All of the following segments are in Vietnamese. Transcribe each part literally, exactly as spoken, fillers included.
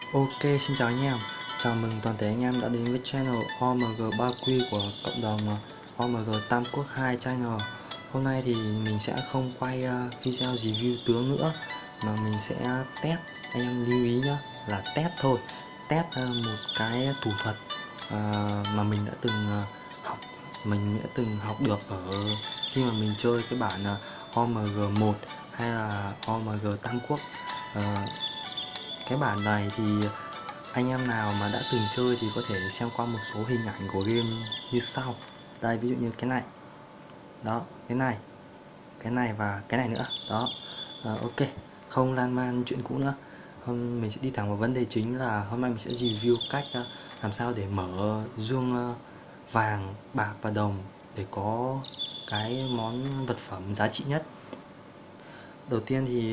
Ok, xin chào anh em. Chào mừng toàn thể anh em đã đến với channel o em giê ba quy của cộng đồng o em giê Tam Quốc hai Channel. Hôm nay thì mình sẽ không quay video review tướng nữa, mà mình sẽ test. Anh em lưu ý nhá, là test thôi. Test một cái thủ thuật mà mình đã từng học, mình đã từng học được ở khi mà mình chơi cái bản o em giê một hay là o em giê Tam Quốc. Cái bản này thì anh em nào mà đã từng chơi thì có thể xem qua một số hình ảnh của game như sau. Đây, ví dụ như cái này. Đó, cái này. Cái này và cái này nữa. Đó. À, ok, không lan man chuyện cũ nữa. Hôm mình sẽ đi thẳng vào vấn đề chính là hôm nay mình sẽ review cách làm sao để mở dương vàng, bạc và đồng để có cái món vật phẩm giá trị nhất. Đầu tiên thì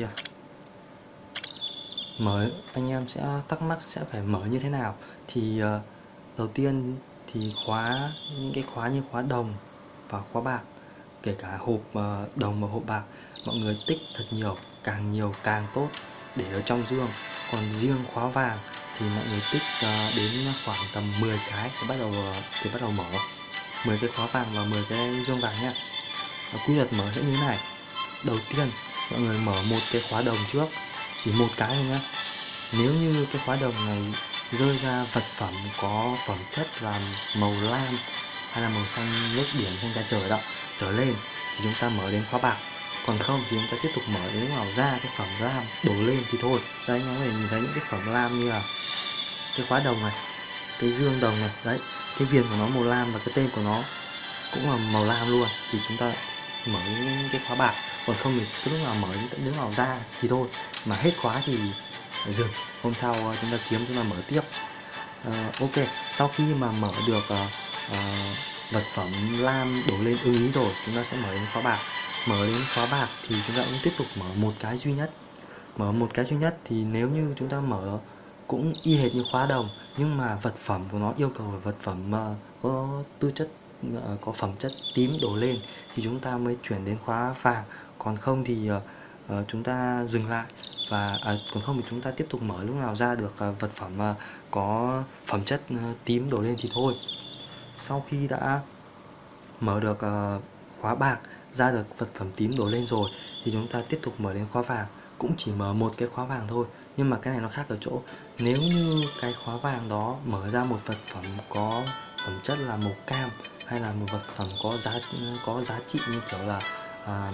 mở, anh em sẽ thắc mắc sẽ phải mở như thế nào. Thì uh, đầu tiên thì khóa, những cái khóa như khóa đồng và khóa bạc, kể cả hộp uh, đồng và hộp bạc, mọi người tích thật nhiều, càng nhiều càng tốt để ở trong dương. Còn riêng khóa vàng thì mọi người tích uh, đến khoảng tầm mười cái thì bắt đầu thì bắt đầu mở mười cái khóa vàng và mười cái dương vàng nha. uh, quy luật mở sẽ như thế này. Đầu tiên mọi người mở một cái khóa đồng trước, chỉ một cái thôi nhé. Nếu như cái khóa đồng này rơi ra vật phẩm có phẩm chất là màu lam hay là màu xanh nước biển, xanh da trời đó trở lên thì chúng ta mở đến khóa bạc. Còn không thì chúng ta tiếp tục mở đến lúc nào ra cái phẩm lam đổ lên thì thôi. Đây, anh em có thể nhìn thấy những cái phẩm lam như là cái khóa đồng này, cái dương đồng này, đấy, cái viền của nó màu lam và cái tên của nó cũng là màu lam luôn, thì chúng ta mở cái khóa bạc. Còn không thì cứ lúc nào mở đến lúc nào ra thì thôi, mà hết khóa thì dừng, hôm sau chúng ta kiếm, chúng ta mở tiếp. uh, ok, sau khi mà mở được uh, uh, vật phẩm lam đổ lên ưng ý rồi, chúng ta sẽ mở đến khóa bạc. Mở đến khóa bạc thì chúng ta cũng tiếp tục mở một cái duy nhất. Mở một cái duy nhất thì nếu như chúng ta mở cũng y hệt như khóa đồng, nhưng mà vật phẩm của nó yêu cầu là vật phẩm uh, có tư chất, uh, có phẩm chất tím đổ lên thì chúng ta mới chuyển đến khóa vàng. Còn không thì uh, uh, chúng ta dừng lại, và à, còn không thì chúng ta tiếp tục mở lúc nào ra được uh, vật phẩm uh, có phẩm chất uh, tím đổ lên thì thôi. Sau khi đã mở được uh, khóa bạc, ra được vật phẩm tím đổ lên rồi thì chúng ta tiếp tục mở đến khóa vàng. Cũng chỉ mở một cái khóa vàng thôi, nhưng mà cái này nó khác ở chỗ nếu như cái khóa vàng đó mở ra một vật phẩm có phẩm chất là màu cam, hay là một vật phẩm có giá có giá trị như kiểu là à,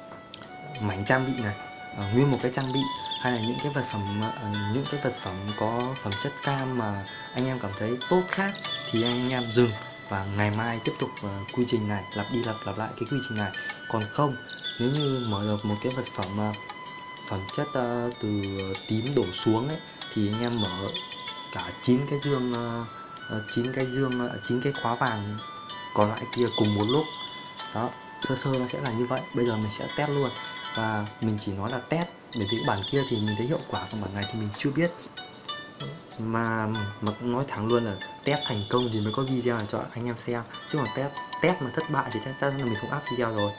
mảnh trang bị này, à, nguyên một cái trang bị, hay là những cái vật phẩm à, những cái vật phẩm có phẩm chất cam mà anh em cảm thấy tốt khác, thì anh em dừng và ngày mai tiếp tục uh, quy trình này, lặp đi lặp lặp lại cái quy trình này. Còn không, nếu như mở được một cái vật phẩm uh, phẩm chất uh, từ tím đổ xuống ấy, thì anh em mở cả chín cái dương uh, chín cái dương uh, chín cái khóa vàng còn lại kia cùng một lúc. Đó, sơ sơ nó sẽ là như vậy. Bây giờ mình sẽ test luôn, và mình chỉ nói là test bởi vì cái bản kia thì mình thấy hiệu quả, còn bản này thì mình chưa biết. Mà mà cũng nói thẳng luôn là test thành công thì mới có video này cho anh em xem, chứ còn test test mà thất bại thì chắc chắn là mình không up video rồi.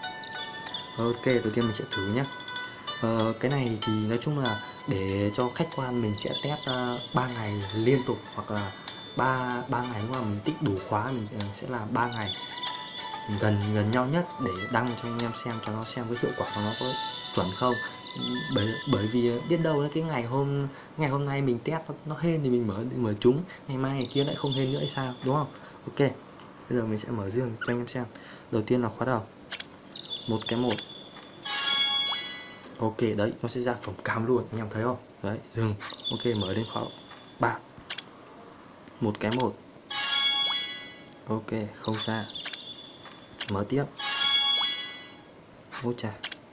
Ok, đầu tiên mình sẽ thử nhé. Ờ, cái này thì nói chung là để cho khách quan mình sẽ test uh, ba ngày liên tục, hoặc là ba ba ngày lúc mà mình tích đủ khóa mình uh, sẽ làm ba ngày gần gần nhau nhất để đăng cho anh em xem, cho nó xem cái hiệu quả của nó có chuẩn không. Bởi bởi vì biết đâu cái ngày hôm ngày hôm nay mình test nó, nó hên thì mình mở mở chúng, ngày mai ngày kia lại không hên nữa hay sao, đúng không? Ok, bây giờ mình sẽ mở riêng cho anh em xem. Đầu tiên là khóa đầu, một cái một. Ok, đấy, nó sẽ ra phẩm cam luôn, anh em thấy không? Đấy, dừng. Ok, mở đến khóa ba, một cái một. Ok, không ra. Mở tiếp. Ôi chà.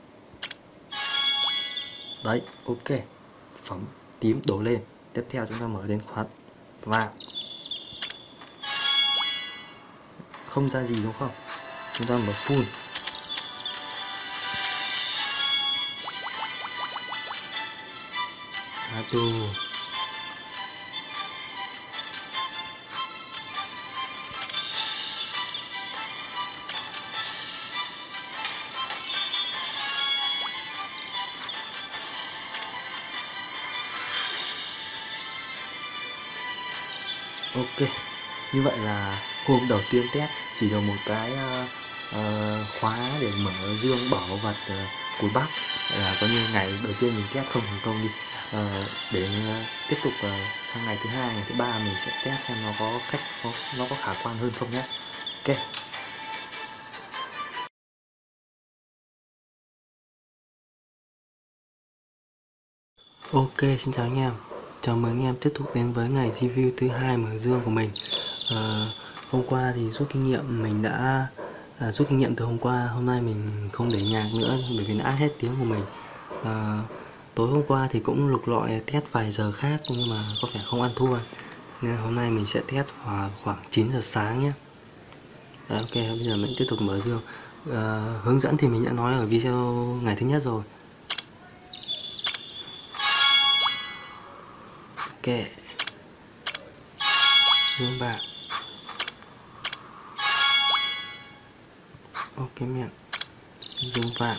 Đấy, ok, phẩm tím đổ lên. Tiếp theo chúng ta mở đến khóa vàng, không ra gì đúng không? Chúng ta mở full. À, từ Ok, như vậy là hôm đầu tiên test chỉ được một cái ờ, ờ, khóa để mở dương bảo vật ờ, cuối Bắc, là coi như ngày đầu tiên mình test không thành công đi. Ờ, để ờ, tiếp tục ờ, sang ngày thứ hai, ngày thứ ba mình sẽ test xem nó có khách có, nó có khả quan hơn không nhé. Ok. Ok, xin chào anh em. Chào mừng anh em tiếp tục đến với ngày review thứ hai mở dương của mình. Ờ, Hôm qua thì rút kinh nghiệm mình đã à, rút kinh nghiệm từ hôm qua, hôm nay mình không để nhạc nữa bởi vì nó át hết tiếng của mình. Ờ, Tối hôm qua thì cũng lục lọi test vài giờ khác nhưng mà có vẻ không ăn thua, nên hôm nay mình sẽ test vào khoảng chín giờ sáng nhé. Đấy, ok, bây giờ mình tiếp tục mở dương. Ờ, hướng dẫn thì mình đã nói ở video ngày thứ nhất rồi. Ok, dương bạc. Ok miệng, dương vàng.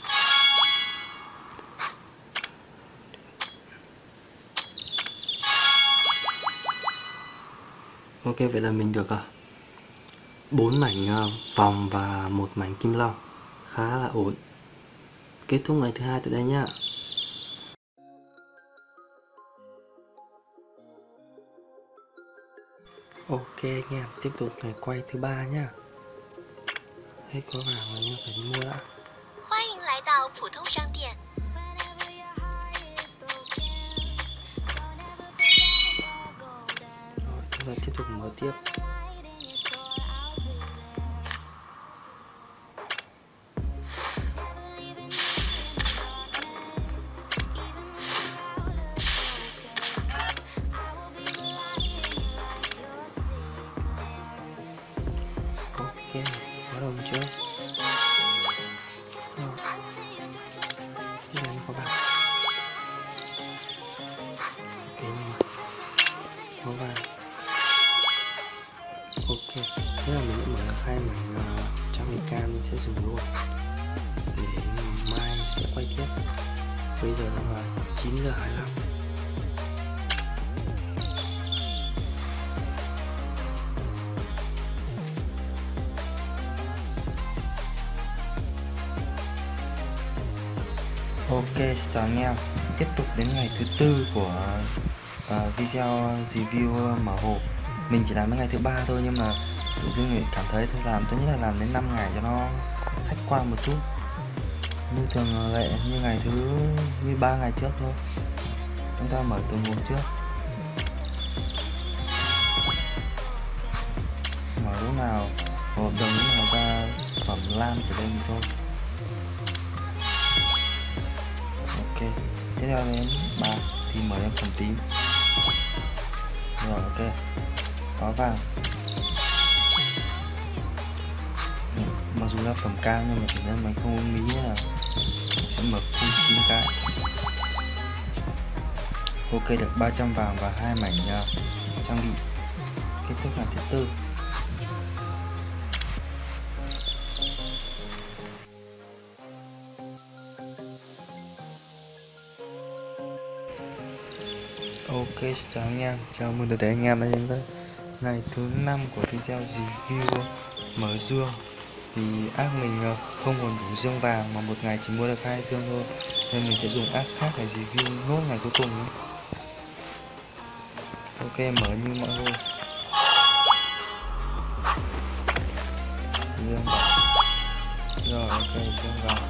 Ok, vậy là mình được bốn mảnh ờ, vòng và một mảnh kim long, khá là ổn. Kết thúc ngày thứ hai tại đây nhá. Ok anh em, tiếp tục ngày quay thứ ba nhá. Hết có vàng rồi nhưng phải đi mua đã. 欢迎来到普通商店。 Rồi, chúng ta tiếp tục mở tiếp. Ok, có đồng chưa? Rồi, đây có bạc. Ok nhưng mà có vàng. Ok, thế là mình đã mở được hai mảnh uh, trang bị cam, mình sẽ dùng luôn để mai sẽ quay tiếp. Bây giờ là chín giờ hai mươi lăm. Ok, chào anh em. Tiếp tục đến ngày thứ tư của uh, video review mở hộp. Mình chỉ làm đến ngày thứ ba thôi nhưng mà tự dưng mình cảm thấy thôi làm tốt nhất là làm đến năm ngày cho nó khách quan một chút. Như thường lệ như ngày thứ như ba ngày trước thôi. Chúng ta mở từ nguồn trước. Mở lúc nào hộp đồng lúc nào ra phẩm lam trở lên thôi. Ok, tiếp theo đến bạc thì mở em phẩm tím. Rồi ok, có vàng. Mặc dù là phẩm cao nhưng mà thực ra mình không nghĩ là mình sẽ mở full chín cái. Ok, được ba trăm vàng và hai mảnh uh, trang bị. Kết thúc là thứ tư. Ok, chào anh em, chào mừng tất cả anh em đã đến với ngày thứ năm của video review mở dương. Thì ác mình không còn đủ dương vàng mà một ngày chỉ mua được hai dương thôi, nên mình sẽ dùng ác khác để review nốt ngày cuối cùng nhé. Ok, mở như mọi hôm. Dương vàng. Rồi ok, dương vàng.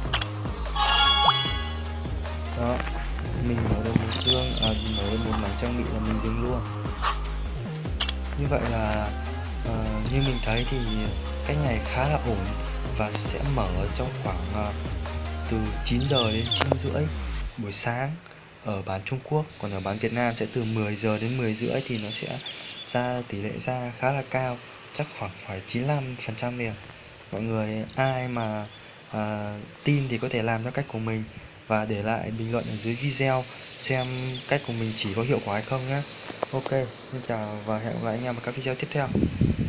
Đó, mình mở được một dương, à, mở được một mảnh trang bị là mình dừng luôn. Như vậy là uh, như mình thấy thì cách này khá là ổn và sẽ mở trong khoảng uh, từ chín giờ đến chín rưỡi buổi sáng ở bán Trung Quốc, còn ở bán Việt Nam sẽ từ mười giờ đến mười rưỡi thì nó sẽ ra tỷ lệ ra khá là cao, chắc khoảng phải chín mươi lăm phần trăm liền. Mọi người ai mà uh, tin thì có thể làm theo cách của mình và để lại bình luận ở dưới video xem cách của mình chỉ có hiệu quả hay không nhé. Ok, xin chào và hẹn gặp lại anh em ở các video tiếp theo.